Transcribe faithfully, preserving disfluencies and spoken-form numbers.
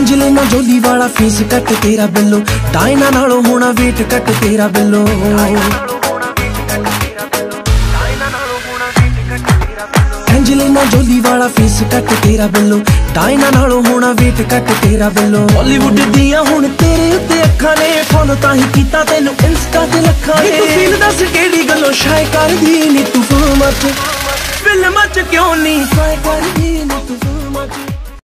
Angelina Jolie वाला face cut तेरा बिल्लो, डायना नालों होना वेट कट तेरा बिल्लो। एंजेलिना जोली वाला फेस कट तेरा बिल्लो, डायना नालों होना वेट कट तेरा बिल्लो। बॉलीवुड दियां हुण तेरे उत्ते अखां ने, फॉलो तां ही कीता तैनू इंस्टा ते लखां ने। तू फील दस केड़ी गल्लों शाय करदी नी तू फिल्मां च, फिल्मां च क्यों नी शाय करदी नी तू फिल्मां च।